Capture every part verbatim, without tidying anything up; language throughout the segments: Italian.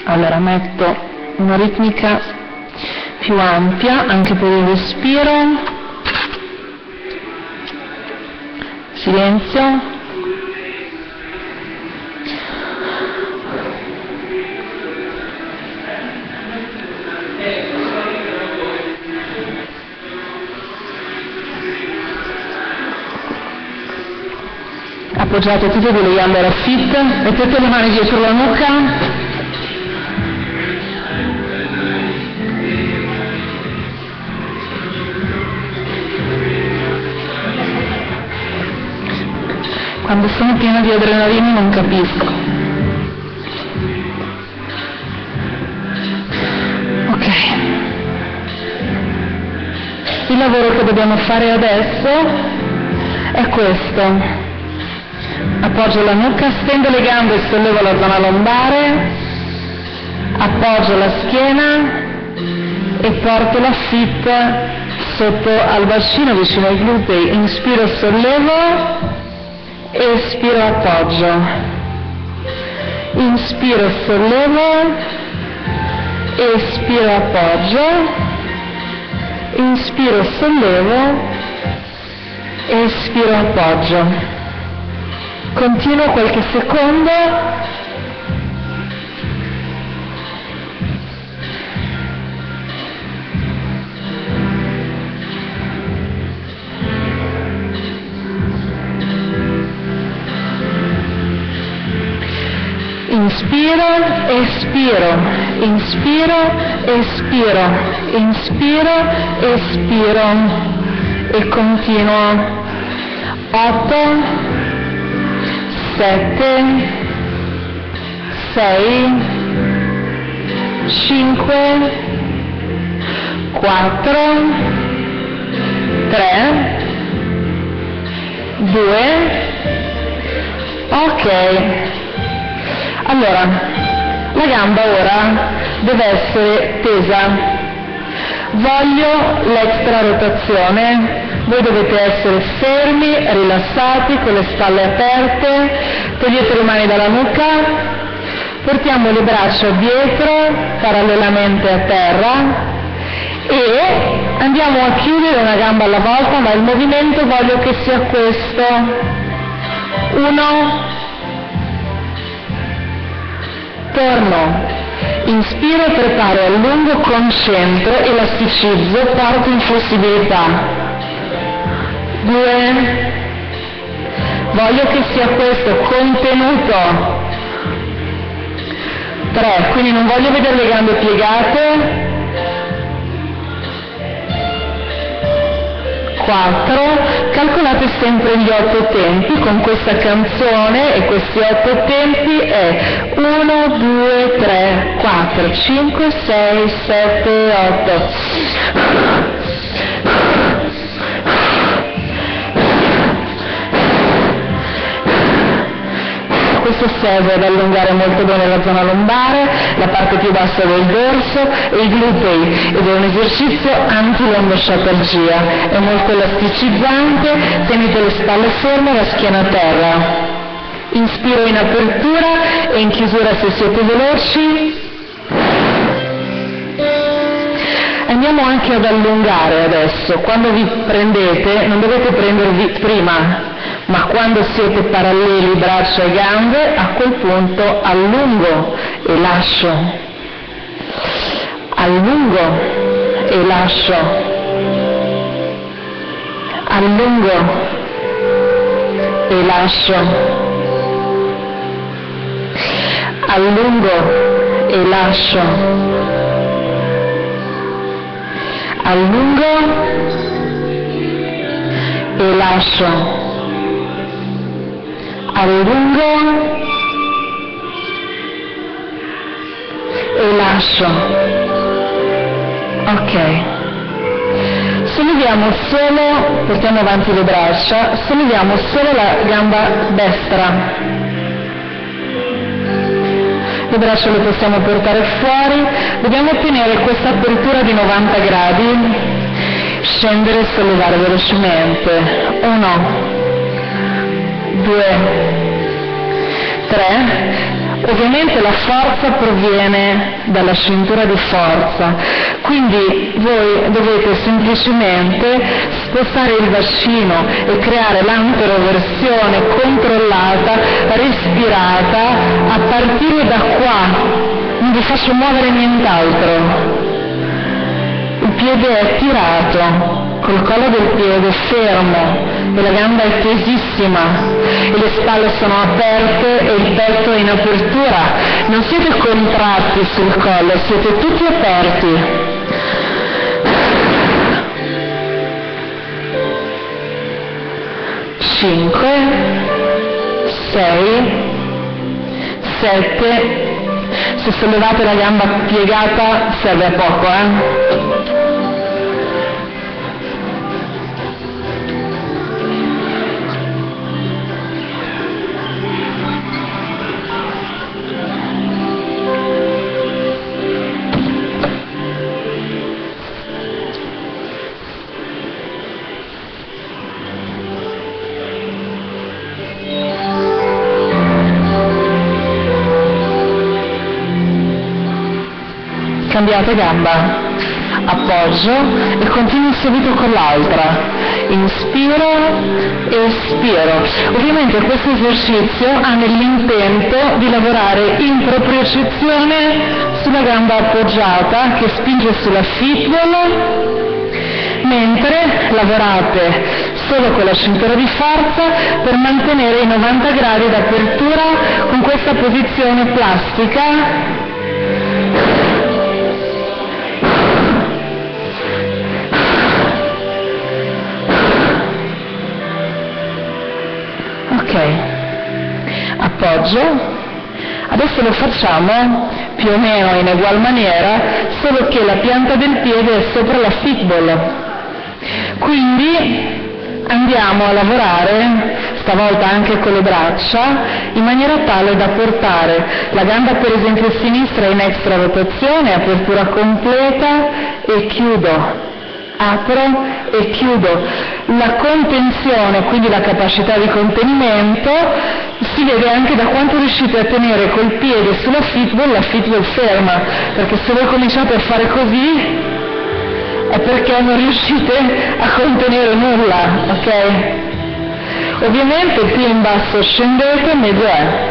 Allora metto una ritmica più ampia anche per il respiro. Silenzio. Appoggiate tutte le gambe alla fit, mettete le mani dietro la nuca. Quando sono piena di adrenalina non capisco. Ok. Il lavoro che dobbiamo fare adesso è questo. Appoggio la nuca, stendo le gambe e sollevo la zona lombare, appoggio la schiena e porto la fit sotto al bacino vicino ai glutei. Inspiro, sollevo. Espiro, appoggio. Inspiro, sollevo. Espiro, appoggio. Inspiro, sollevo. Espiro, appoggio. Continuo qualche secondo. Inspiro, espiro, inspiro, espiro, inspiro, espiro e continuo. otto, sette, sei, cinque, quattro, tre, due, ok. Allora, la gamba ora deve essere tesa. Voglio l'extra rotazione. Voi dovete essere fermi, rilassati, con le spalle aperte. Togliete le mani dalla nuca. Portiamo le braccia dietro, parallelamente a terra. E andiamo a chiudere una gamba alla volta, ma il movimento voglio che sia questo. Uno. Torno, inspiro, preparo, allungo, concentro, elasticizzo, porto in flessibilità. Due, voglio che sia questo, contenuto. Tre, quindi non voglio vedere le gambe piegate. Quattro, calcolate sempre gli otto tempi, con questa canzone e questi otto tempi è uno, due, tre, quattro, cinque, sei, sette, otto. Questo serve ad allungare molto bene la zona lombare, la parte più bassa del dorso e i glutei, ed è un esercizio anti-lombosciatalgia, è molto elasticizzante, tenete le spalle ferme e la schiena a terra. Inspiro in apertura e in chiusura se siete veloci. Andiamo anche ad allungare adesso, quando vi prendete non dovete prendervi prima, ma quando siete paralleli braccia e gambe, a quel punto allungo e lascio, allungo e lascio, allungo e lascio, allungo e lascio, allungo e lascio, allungo e lascio. Ok. Solleviamo solo, portiamo avanti le braccia, solleviamo solo la gamba destra. Le braccia le possiamo portare fuori, dobbiamo ottenere questa apertura di novanta gradi, scendere e sollevare velocemente. Uno, due, tre, Ovviamente la forza proviene dalla cintura di forza, quindi voi dovete semplicemente spostare il bacino e creare l'anteroversione controllata, respirata, a partire da qua. Non vi faccio muovere nient'altro. Il piede è tirato, col collo del piede fermo e la gamba è tesissima e le spalle sono aperte e il petto è in apertura. Non siete contratti sul collo, siete tutti aperti. cinque, sei, sette. Se sollevate la gamba piegata serve a poco, eh? Cambiate gamba, appoggio e continuo subito con l'altra. Inspiro, espiro. Ovviamente questo esercizio ha nell'intento di lavorare in propriocezione sulla gamba appoggiata che spinge sulla fibula, mentre lavorate solo con la cintura di forza per mantenere i novanta gradi d'apertura con questa posizione plastica. Ok, appoggio, adesso lo facciamo più o meno in ugual maniera, solo che la pianta del piede è sopra la fitball, quindi andiamo a lavorare, stavolta anche con le braccia, in maniera tale da portare la gamba per esempio sinistra in extra rotazione, apertura completa e chiudo. Apro e chiudo. La contenzione, quindi la capacità di contenimento, si vede anche da quanto riuscite a tenere col piede sulla fitball, la fitball ferma, perché se voi cominciate a fare così è perché non riuscite a contenere nulla, ok? Ovviamente più in basso scendete, meglio è.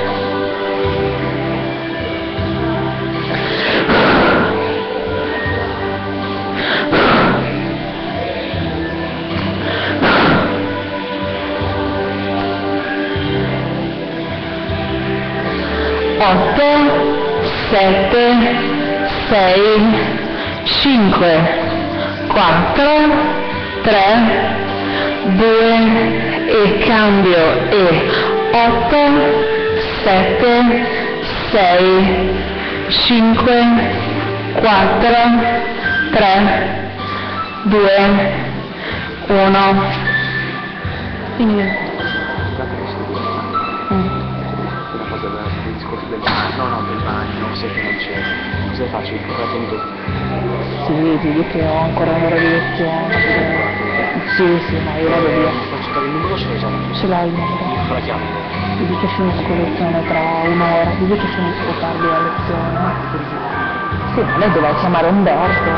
otto, sette, sei, cinque, quattro, tre, due e cambio e otto, sette, sei, cinque, quattro, tre, due, uno. Quindi no, no, del bagno, se che non c'è. Cosa faccio? Il programma dopo? Sì, ti dico che ho ancora un'ora di lezione. Sì, sì, ma io vado via. Faccio dare il numero, ce l'hai già? Ce l'hai il numero? Con la chiave? Ti dico che finisco lezione tra un'ora, ti dico che finisco tardi la lezione. Sì, ma lei doveva chiamare Umberto.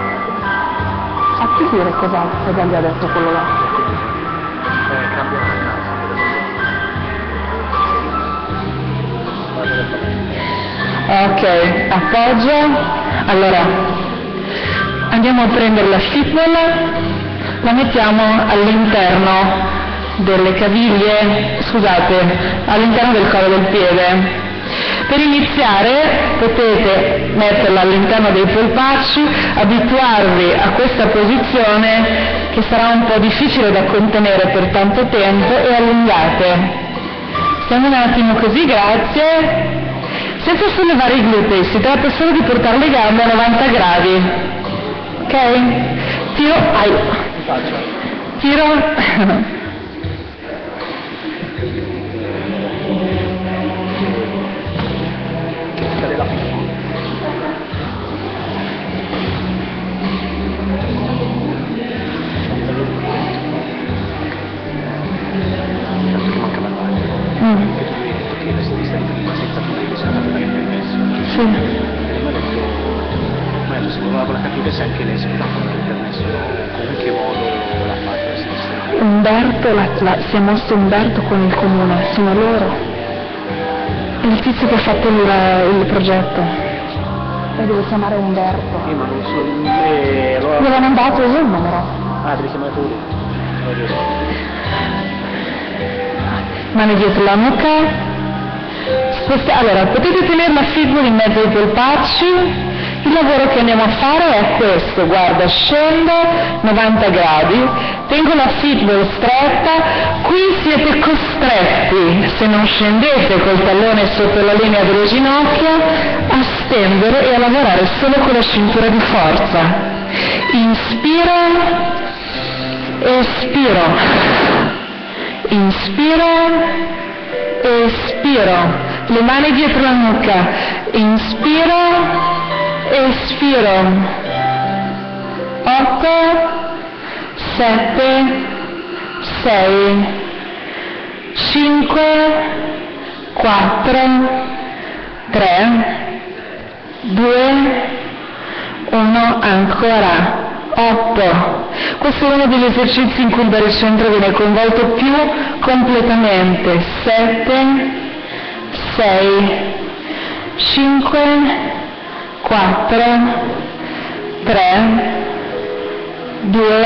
Fatti dire cosa, cosa gli ha detto quello là. Eh, cambia la casa. Ok, appoggio. Allora, andiamo a prendere la fitball, la mettiamo all'interno delle caviglie, scusate, all'interno del collo del piede. Per iniziare potete metterla all'interno dei polpacci, abituarvi a questa posizione che sarà un po' difficile da contenere per tanto tempo e allungate. Stiamo un attimo così, grazie. Senza sollevare i glutei, si tratta solo di portare le gambe a novanta gradi. Ok? Tiro, ai. Tiro. Mm. Sì. Mi ha detto, mi ha detto se voleva capire se anche lei si fa con il permesso o con che modo l'ha fatto la sinistra. Umberto, la, la, si è mosso Umberto con il comune, sono loro. È il tizio che ha fatto il, il progetto. E devo chiamare Umberto. Sì, ma non so. E allora. Mi avevano dato io il numero. Ah, devi chiamare tu. Mani dietro la nuca. Sposta- allora, potete tenere la figura in mezzo ai polpacci. Il lavoro che andiamo a fare è questo, guarda, scendo novanta gradi, tengo la fitball stretta, qui siete costretti, se non scendete col tallone sotto la linea delle ginocchia, a stendere e a lavorare solo con la cintura di forza. Inspiro, espiro, inspiro, espiro, le mani dietro la nuca, inspiro, espiro, otto, sette, sei, cinque, quattro, tre, due, uno, ancora, otto. Questo è uno degli esercizi in cui il baricentro viene coinvolto più completamente. sette, sei, cinque, quattro, tre, due,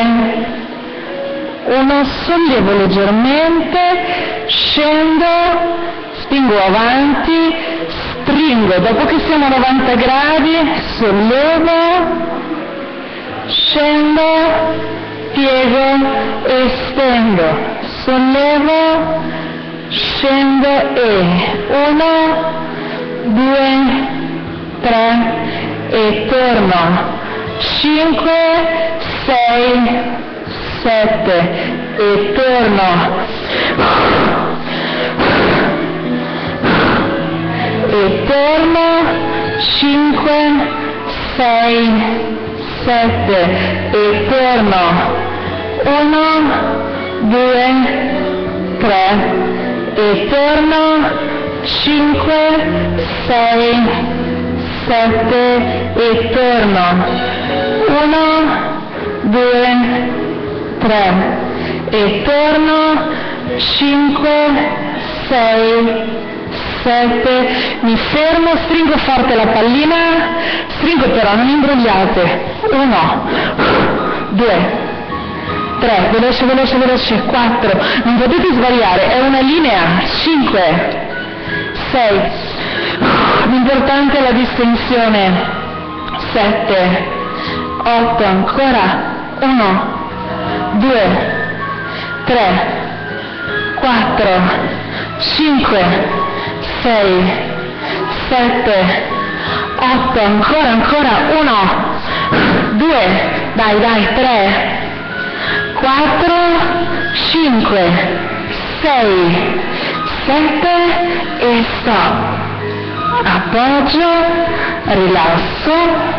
uno, sollevo leggermente, scendo, spingo avanti, stringo, dopo che siamo a novanta gradi, sollevo, scendo, piego e stendo, sollevo, scendo e uno, due, tre e torno, cinque, sei, sette e torno, e torno, cinque, sei, sette e torno, uno, due, tre e torno, cinque, sei, sette e torno, uno, due, tre e torno, cinque, sei, sette, mi fermo, stringo forte la pallina, stringo però, non imbrogliate, uno, due, tre, veloce, veloce, veloce, quattro, non potete svariare, è una linea, cinque, sei, l'importante è la distensione, sette, otto, ancora, uno, due, tre, quattro, cinque, sei, sette, otto, ancora, ancora, uno, due, dai, dai, tre, quattro, cinque, sei, sette e stop. Appoggio, rilasso,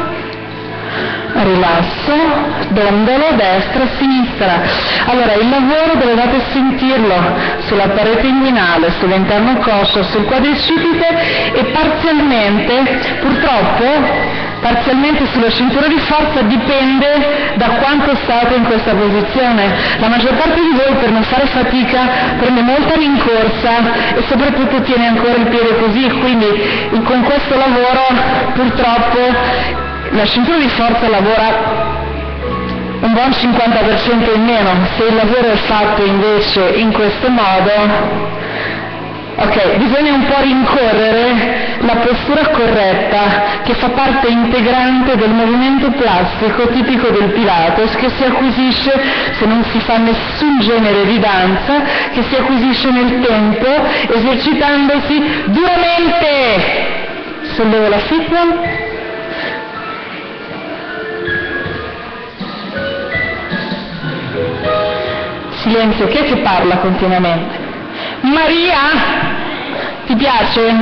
rilasso, dondolo, destra, sinistra. Allora il lavoro dovevate sentirlo sulla parete inguinale, sull'interno coscio, sul quadricipite e parzialmente, purtroppo, parzialmente sulla cintura di forza, dipende da quanto state in questa posizione. La maggior parte di voi, per non fare fatica, prende molta rincorsa e soprattutto tiene ancora il piede così, quindi con questo lavoro purtroppo la cintura di forza lavora un buon cinquanta per cento in meno. Se il lavoro è fatto invece in questo modo, ok, bisogna un po' rincorrere la postura corretta che fa parte integrante del movimento plastico tipico del Pilates, che si acquisisce se non si fa nessun genere di danza, che si acquisisce nel tempo esercitandosi duramente. Sollevo la fitball. Silenzio, chi è che parla continuamente? Maria, ti piace?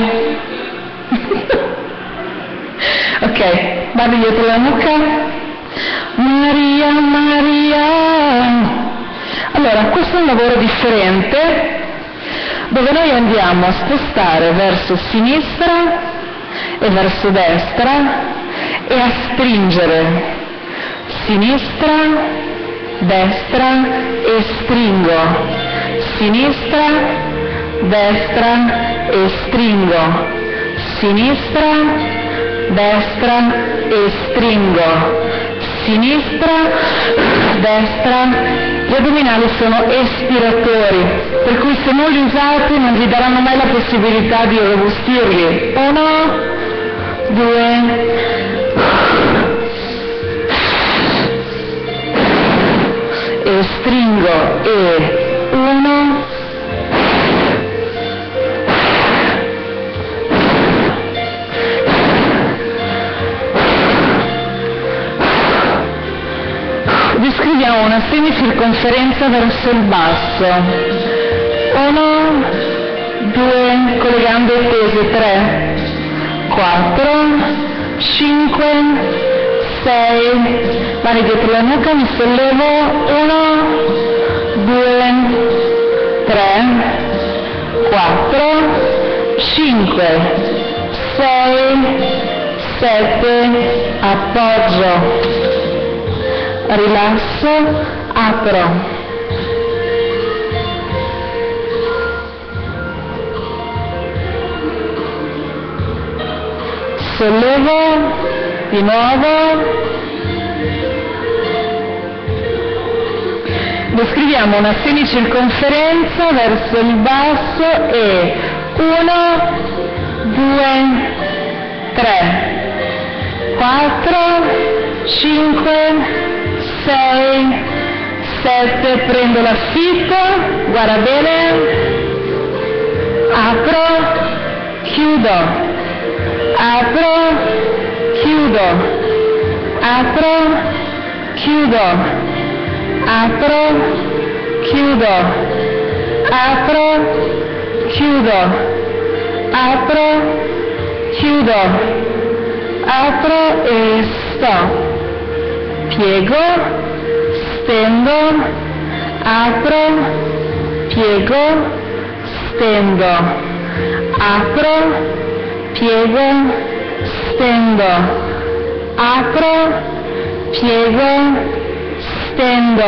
Ok, vado dietro la nuca. Maria, Maria. Allora, questo è un lavoro differente, dove noi andiamo a spostare verso sinistra e verso destra e a stringere, sinistra, destra e stringo, sinistra, destra e stringo, sinistra, destra e stringo, sinistra, destra. Gli addominali sono espiratori, per cui se non li usate non vi daranno mai la possibilità di robustirli. Uno, due, e stringo, e uno, descriviamo una semicirconferenza verso il basso. Uno, due, con le gambe tese, tre, quattro, cinque, sei, mani dietro la nuca, mi sollevo, uno, due, tre, quattro, cinque, sei, sette, appoggio. Rilasso, apro, sollevo, di nuovo, descriviamo una semicirconferenza verso il basso e uno, due, tre, quattro, cinque, sei, sette, prendo la fitta, guarda bene, apro, chiudo, apro, chiudo, apro, chiudo, apro, chiudo, apro, chiudo, apro, chiudo, apro e sto. Piego, stendo, apro, piego, stendo, apro, piego, stendo, apro, piego, stendo.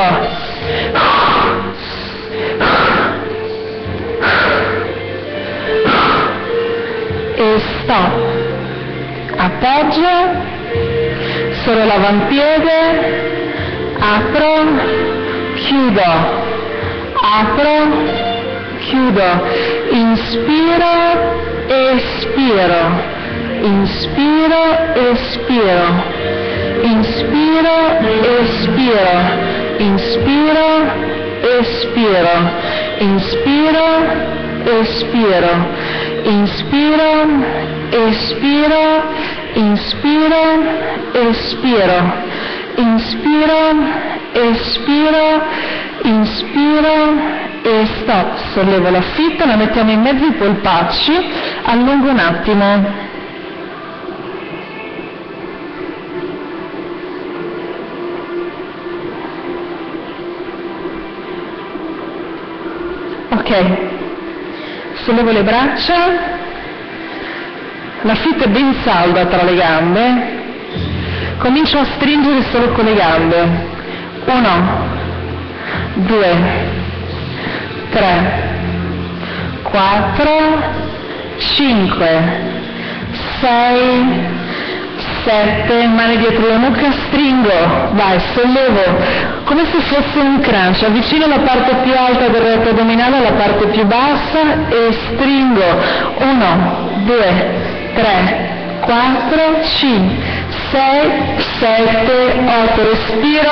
E stop. Appoggio. Solo l'avampiede, apro, chiudo, apro, chiudo, inspiro, espiro, inspiro, espiro, inspiro, espiro, inspiro, espiro, inspiro, espiro, inspiro, espiro, inspiro, espiro, inspiro, espiro, inspiro e stop. Sollevo la fitta, la mettiamo in mezzo ai polpacci, allungo un attimo. Ok, sollevo le braccia. La fitta è ben salda tra le gambe, comincio a stringere solo con le gambe. Uno, due, tre, quattro, cinque, sei, sette, mani dietro la nuca, stringo, vai, sollevo, come se fosse un crunch, avvicino la parte più alta del retro addominale alla parte più bassa e stringo. Uno, due, tre, quattro, cinque, sei, sette, otto, respiro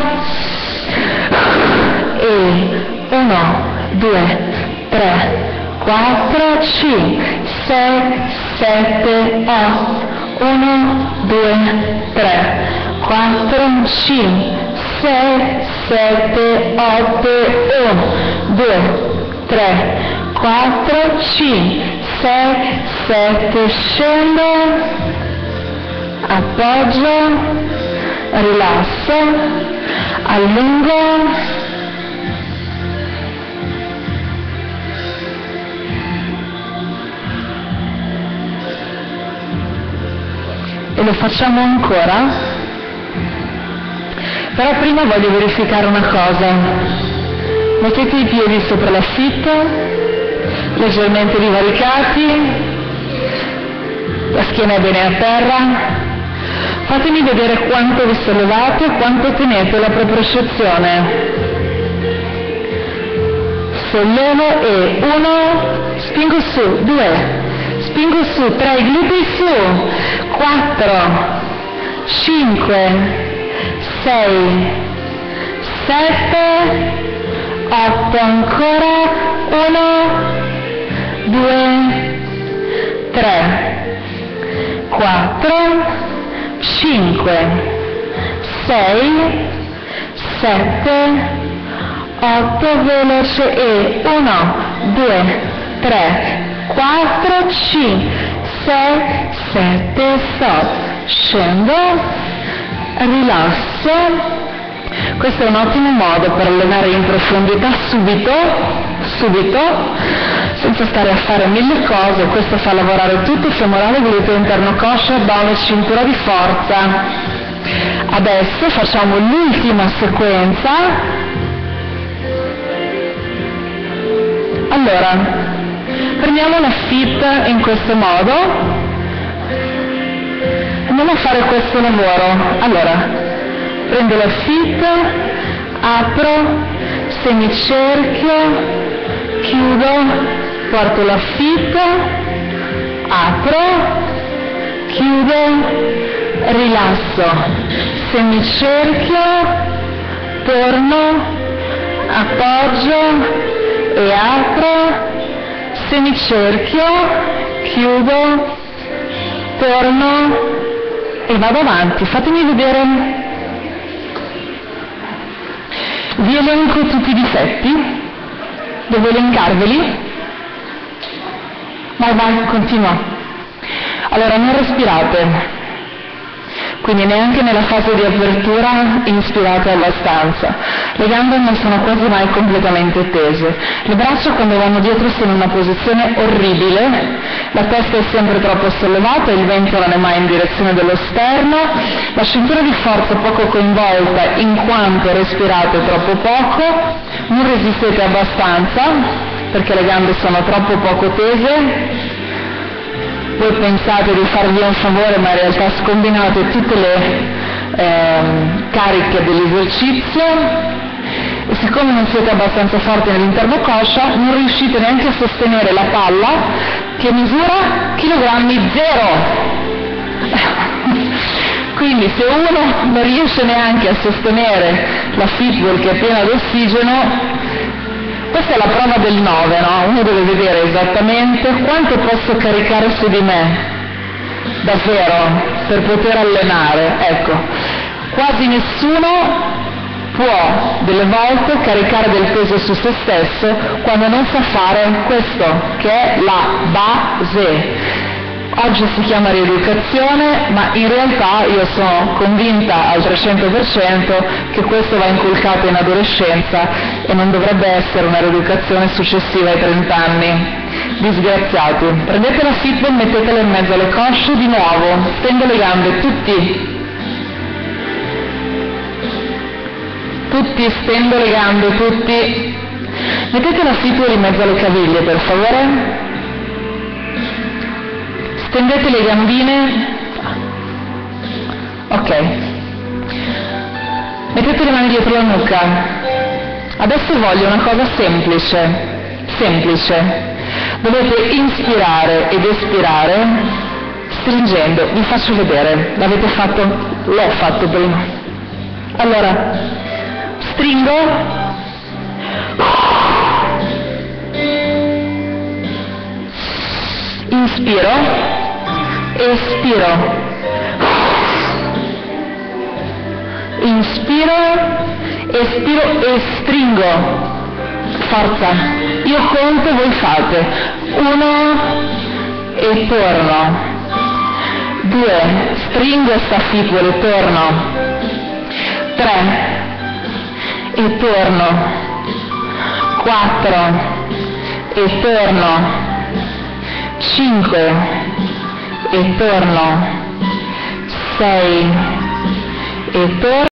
e uno, due, tre, quattro, cinque, sei, sette, otto, uno, due, tre, quattro, cinque, sei, sette, otto, uno, due, tre, quattro, cinque, sei, sette, scendo, appoggio, rilasso, allungo, e lo facciamo ancora. Però prima voglio verificare una cosa. Mettete i piedi sopra l'affitto, leggermente divaricati, la schiena è bene a terra. Fatemi vedere quanto vi sollevate e quanto tenete la propriocezione. Sollevo e uno, spingo su, due, spingo su, tre, i glutei su, quattro, cinque, sei, sette, otto, ancora, uno, due, tre, quattro, cinque, sei, sette, otto, veloce e uno, due, tre, quattro, cinque, sei, sette, otto, scendo, rilasso. Questo è un ottimo modo per allenare in profondità subito, subito, senza stare a fare mille cose. Questo fa lavorare tutto il femorale, gluteo interno, coscia, addome, cintura di forza. Adesso facciamo l'ultima sequenza. Allora, prendiamo la fit in questo modo, andiamo a fare questo lavoro. Allora, prendo la fit, apro, semicerchio, chiudo, porto la fit, apro, chiudo, rilasso, semicerchio, torno, appoggio e apro, semicerchio, chiudo, torno e vado avanti. Fatemi vedere. Vi elenco tutti i difetti, devo elencarveli? Vai, vai, continua. Allora, non respirate, quindi neanche nella fase di apertura inspirate abbastanza. Le gambe non sono quasi mai completamente tese. Le braccia quando vanno dietro sono in una posizione orribile, la testa è sempre troppo sollevata, il vento non è mai in direzione dello sterno, la cintura di forza è poco coinvolta in quanto respirate troppo poco, non resistete abbastanza perché le gambe sono troppo poco tese. Voi pensate di farvi un favore, ma in realtà scombinate tutte le ehm, cariche dell'esercizio e siccome non siete abbastanza forti nell'interno coscia non riuscite neanche a sostenere la palla che misura chilogrammi zero. Quindi se uno non riesce neanche a sostenere la fitball che è piena d'ossigeno, questa è la prova del nove, no? Uno deve vedere esattamente quanto posso caricare su di me, davvero, per poter allenare. Ecco, quasi nessuno può delle volte caricare del peso su se stesso quando non sa fare questo, che è la base. Oggi si chiama rieducazione, ma in realtà io sono convinta al trecento per cento che questo va inculcato in adolescenza e non dovrebbe essere una rieducazione successiva ai trenta anni. Disgraziati. Prendete la fitball, mettetela in mezzo alle cosce di nuovo, stendo le gambe, tutti. Tutti, stendo le gambe, tutti. Mettete la fitball in mezzo alle caviglie, per favore. Stendete le gambine. Ok. Mettete le mani dietro la nuca. Adesso voglio una cosa semplice. Semplice. Dovete inspirare ed espirare stringendo. Vi faccio vedere. L'avete fatto? L'ho fatto prima. Allora, stringo. Inspiro. Espiro, inspiro, espiro e stringo, forza, io conto, voi fate, uno e torno, due, stringo sta fitball e torno, tre e torno, quattro e torno, cinque e torno, sei e torna.